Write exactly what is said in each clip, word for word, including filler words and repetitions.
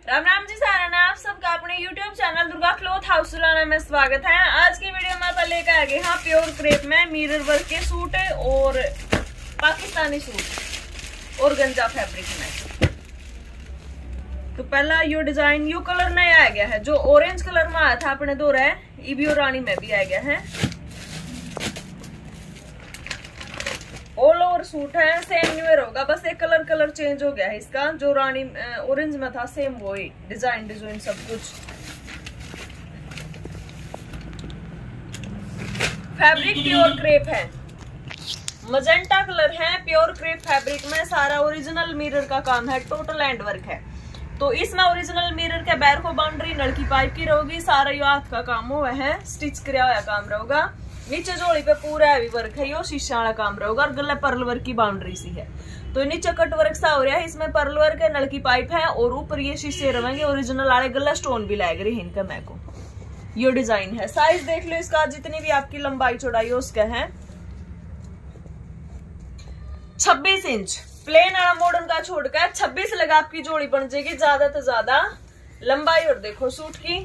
राम राम जी सारा ना आप सबका अपने YouTube channel Durga cloth house सुलाना में स्वागत है। आज की वीडियो में अपन लेकर आ गए हाँ प्योर क्रेप में मिरर वर्क के सूट और पाकिस्तानी सूट और गंजा फैब्रिक में। तो पहला यो डिजाइन यो कलर नया आ गया है, जो ऑरेंज कलर में आया था अपने दो है इबियो रानी में भी आ गया है। ऑल ओवर सूट है, सेम न्यूअर होगा, बस एक कलर कलर चेंज हो गया है इसका। जो रानी ऑरेंज में था सेम वही डिजाइन डिजाइन सब कुछ। फैब्रिक प्योर क्रेप है, मजेंटा कलर है, प्योर क्रेप फैब्रिक में सारा ओरिजिनल मिरर का काम है, टोटल हैंड वर्क है। तो इसमें ओरिजिनल मिरर के बैर को बाउंड्री नलकी पाइप की रहेगी, सारा यो हाथ का काम हुआ है, स्टिच किया हुआ काम रहेगा। नीचे जोड़ी पे पूरा हैवी वर्क है, यो शीशा वाला काम रहेगा और गले पर्ल वर्क की बाउंड्री सी है। तो नीचे कट वर्क सा हो रहा है, इसमें पर्ल वर्क है, नलकी पाइप है और ऊपर ये शीशे रहेंगे ओरिजिनल वाले, गला स्टोन भी लग रही है इनका। मैं को यो डिजाइन है। साइज देख लो इसका, जितनी भी आपकी लंबाई चौड़ाई हो उसका है छब्बीस इंच। प्लेन वाला मॉडर्न का छोड़कर छब्बीस लगा आपकी जोड़ी बन जाएगी, ज्यादा तो ज्यादा लंबाई। और देखो सूट की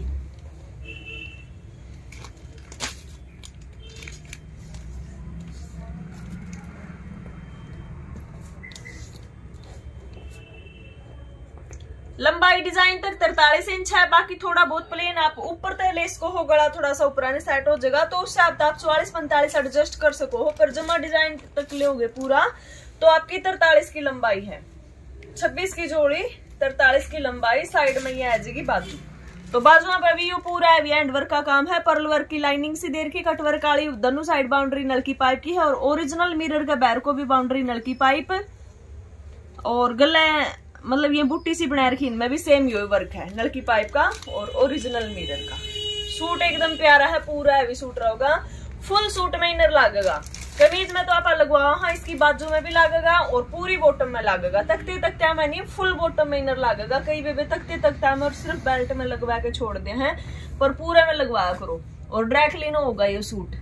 लंबाई डिजाइन तक तैतालीस इंच है, बाकी थोड़ा बहुत प्लेन आप ऊपर तक लेस को हो, गला थोड़ा सा ऊपर सेट हो जाएगा, तो उससे आप चौवालीस पैंतालीस एडजस्ट कर सको हो। पर जमा डिजाइन तक लोगे पूरा तो आपकी तैतालीस की लंबाई है, छब्बीस की जोड़ी तैतालीस की लंबाई। साइड में ये आ जाएगी बाजू, तो बाजुओं पे भी ये पूरा हैवी हैंड वर्क का काम है, पर्ल वर्क की लाइनिंग सी देर की, कट वर्क वाली दोनों साइड बाउंड्री नलकी पाइप की है और ओरिजिनल मिरर के बैर को भी बाउंड्री नलकी पाइप और गले मतलब ये बुट्टी सी बना रखी, इनमें भी सेम यो वर्क है, नलकी पाइप का और ओरिजिनल मिरर का। सूट एकदम प्यारा है, पूरा हैवी सूट रहेगा। फुल सूट में इनर लागेगा, कमीज में तो आप लगवा हाँ इसकी बाजू में भी लागेगा और पूरी बॉटम में लागेगा। तकते तकता में नहीं, फुल बॉटम में इनर लागेगा। कई बेबे तकते तकता में और सिर्फ बेल्ट में लगवा के छोड़ दे हैं, पर पूरे में लगवाया करो और ड्राई क्लीन होगा ये सूट।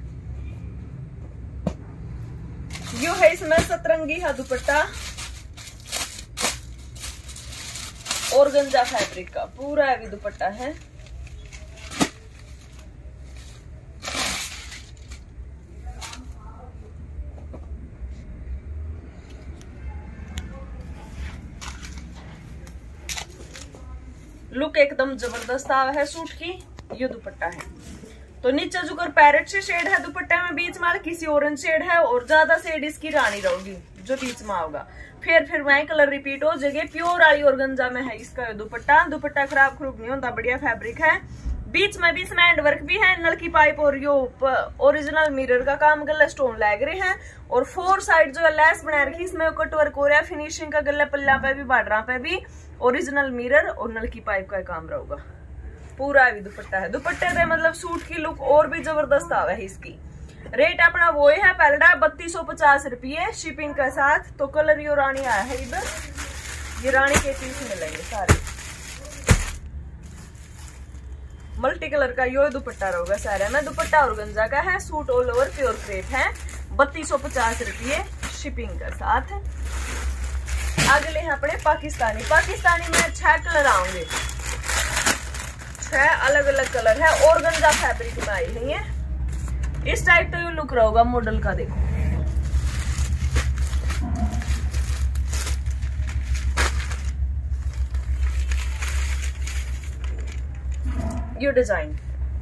यो है इसमें सतरंगी है दुपट्टा और गंजा फैब्रिक का पूरा हैवी दुपट्टा है। लुक एकदम जबरदस्त आवा है सूट की। ये दुपट्टा है, तो नीचे जो कर पैरेट से शेड है दुपट्टे में, बीच में किसी ऑरेंज शेड है और ज्यादा शेड इसकी रानी रहेगी जो बीच में होगा। फिर फिर वही कलर रिपीट हो जगह। प्योर वाली ऑर्गेन्जा में है इसका दुपट्टा। दुपट्टा खराब खरूब नहीं होता, बढ़िया फैब्रिक है। बीच में भी इसमें हैंड वर्क भी है, नलकी पाइप और यो ओरिजिनल मिरर का काम, गला स्टोन लग रहे हैं और फोर साइड जो लेस बना रखी इसमें कट वर्क हो रहा है। फिनिशिंग का गला पल्ला पे भी बार्डर पे भी ओरिजिनल मिरर और नलकी पाइप का काम रहेगा। पूरा भी दुपट्टा है। दुपट्टे से मतलब सूट की लुक और भी जबरदस्त आवा है इसकी। रेट अपना वो है पहला बत्तीस सौ पचास रुपये शिपिंग के साथ। तो कलर यो रानी आया है इधर, ये रानी के पीस मिलेंगे सारे, मल्टी कलर का यो दुपट्टा रहेगा सारे में। दुपट्टा और गंजा का है, suit all over pure crepe है, बत्तीस सौ पचास रुपये शिपिंग के साथ। अगले हैं अपने पाकिस्तानी। पाकिस्तानी में छह कलर आएंगे, छह अलग अलग कलर है और गंजा फैब्रिक में आई है ये। इस टाइप का लुक रहेगा मॉडल का। देखो ये डिजाइन,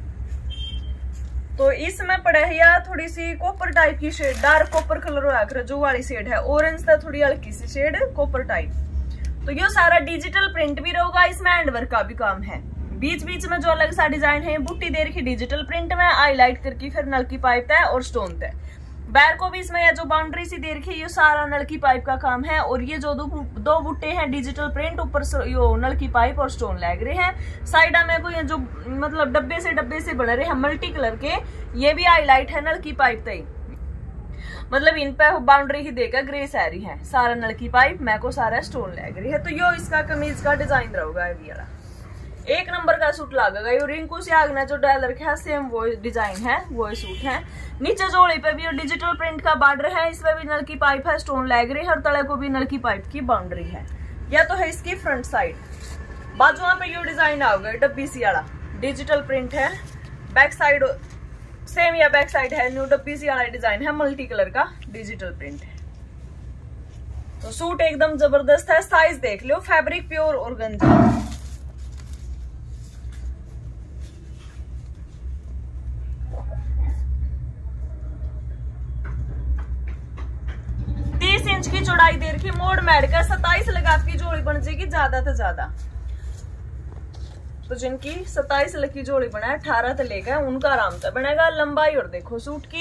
तो इसमें पड़े है या थोड़ी सी कॉपर टाइप की शेड, डार्क कॉपर कलर हो आकर जो वाली शेड है, ऑरेंज था थोड़ी हल्की सी शेड कॉपर टाइप। तो ये सारा डिजिटल प्रिंट भी रहेगा, इसमें हैंड वर्क का भी काम है। बीच बीच में जो अलग सा डिजाइन है बुट्टी दे रखी डिजिटल प्रिंट में, हाईलाइट करके फिर नलकी पाइप है और स्टोन है। बैर को भी इसमें जो बाउंड्री सी दे रखी है ये सारा नलकी पाइप का काम है और ये जो दो, दो बुट्टे हैं डिजिटल प्रिंट, ऊपर यो नलकी पाइप और स्टोन लग रहे हैं। साइडा में को ये जो मतलब डब्बे से डब्बे से बने रहे हैं मल्टी कलर के, ये भी हाईलाइट है नलकी पाइप तई, मतलब इन पे बाउंड्री ही देकर ग्रे सारी है, सारा नलकी पाइप मैं को सारा स्टोन लग रही है। तो यो इसका कमीज का डिजाइन रहेगा ये वाला, एक नंबर का सूट लागेगा। ये रिंकू से आगना जो डाल रखा है सेम वो डिजाइन है, वो सूट है। नीचे जोड़ी पे भी डिजिटल प्रिंट का बॉर्डर है, इसमें भी नलकी पाइप है, स्टोन लग रही है, हर तले को भी नलकी पाइप की बाउंड्री है। या तो है इसकी फ्रंट साइड, बाजुआ पे यो डिजाइन आओगे डब्बी सी वाला डिजिटल प्रिंट है, बैक साइड सेम या बैक साइड है न्यू डब्बी सी वाला डिजाइन है, मल्टी कलर का डिजिटल प्रिंट है। तो सूट एकदम जबरदस्त है, साइज देख लो, फैब्रिक प्योर ऑर्गेन्जा। तीस इंच की चौड़ाई दे रखी, मोड़ मैड का सताइस लगा की जोड़ी बन जाएगी ज्यादा से ज्यादा। तो जिनकी सताइस लकी जोड़ी बना है अठारह से लेकर उनका आराम से बनेगा। लंबाई और देखो सूट की,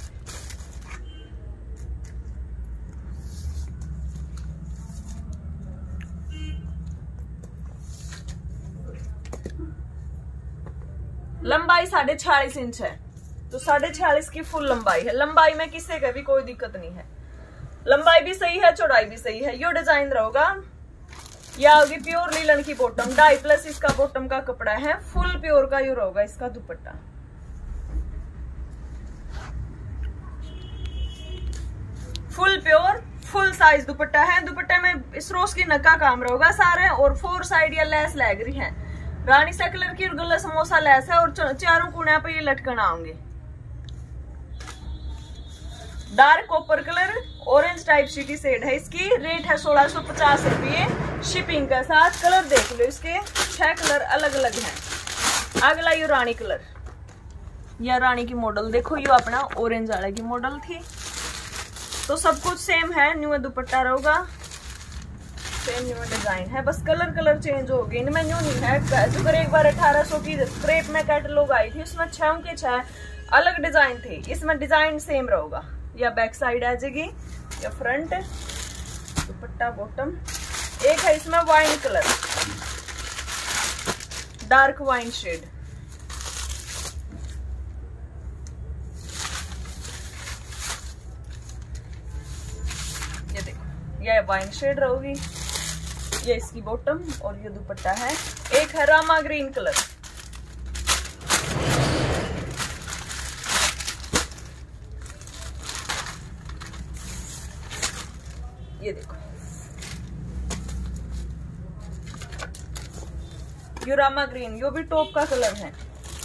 लंबाई साढ़े छियालीस इंच है, तो साढ़े छियालीस की फुल लंबाई है। लंबाई में किसी का भी कोई दिक्कत नहीं है, लंबाई भी सही है, चौड़ाई भी सही है। यो डिजाइन रहेगा, यह होगी प्योर लीलन की बॉटम, ढाई प्लस इसका बॉटम का कपड़ा है, फुल प्योर का यो रहेगा इसका दुपट्टा। फुल प्योर फुल साइज दुपट्टा है। दुपट्टे में सरोस की नक्का काम रहेगा सारे, और फोर साइड या लेस लग रही है, रानी सा कलर की गला समोसा लेस है, और चारों कोने पे ये लटकन आएंगे। Dark copper colour orange type city shade है इसकी। रेट है सोलह सौ पचास रुपये शिपिंग के साथ। कलर देख लो, इसके छह कलर अलग अलग हैं। अगला ये रानी कलर, या रानी की मॉडल देखो, ये अपना ऑरेंज वाला की मॉडल थी। तो सब कुछ सेम है, न्यू दुपट्टा रहेगा, सेम न्यू डिजाइन है, बस कलर कलर चेंज हो गए। इनमें न्यू नहीं है, जो कर एक बार अठारह सौ की क्रेप में कैटलॉग आई थी, उसमें छह के छह अलग डिजाइन थे, इसमें डिजाइन सेम रहेगा। या बैक साइड आ जाएगी या फ्रंट, दुपट्टा बॉटम। एक है इसमें wine colour, dark wine shade, ये देखो, ये वाइन शेड रहेगी, ये इसकी बॉटम और ये दुपट्टा है। एक है रामा ग्रीन कलर, ये देखो, यो रामा ग्रीन, यो भी टॉप का कलर है,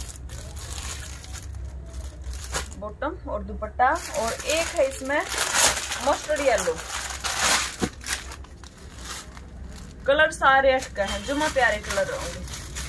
बॉटम और दुपट्टा। और एक है इसमें मस्टर्ड येलो कलर, सारे अटका हैं, जुमा प्यारे कलर होंगे।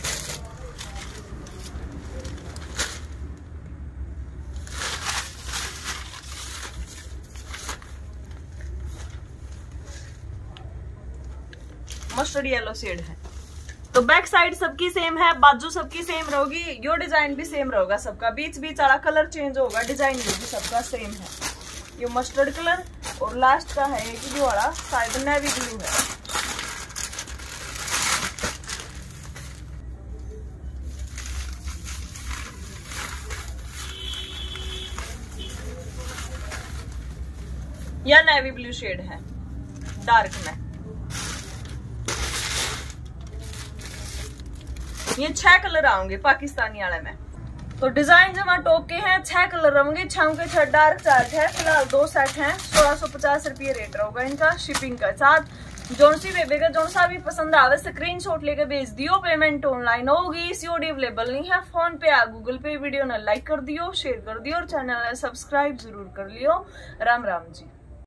मस्टर्ड येलो शेड है। तो बैक साइड सबकी सेम है, बाजू सबकी सेम रहेगी, यो डिजाइन भी सेम रहेगा सबका, बीच बीच वाला कलर चेंज होगा, डिजाइन भी सबका सेम है। ये मस्टर्ड कलर और लास्ट का है एक जो वाला शायद नेवी ब्लू है। या नेवी ब्लू शेड है डार्क में। ये छह कलर आएंगे पाकिस्तानी वाले में। तो डिजाइन जमा टॉप के हैं, छह कलर रहेंगे, छह के छह डार्क चार्ट है। फिलहाल दो सेट हैं, सोलह सौ पचास रुपये रेट रहेगा इनका शिपिंग का साथ। जोन सी बेबे का जोन सा भी पसंद आवे स्क्रीनशॉट लेके भेज दियो, पेमेंट ऑनलाइन होगी, सीओडी अवेलेबल नहीं है। फोन पे या गूगल पे वीडियो ने लाइक कर दियो, शेयर कर दियो और चैनल ने सब्सक्राइब जरूर कर लियो। राम राम जी।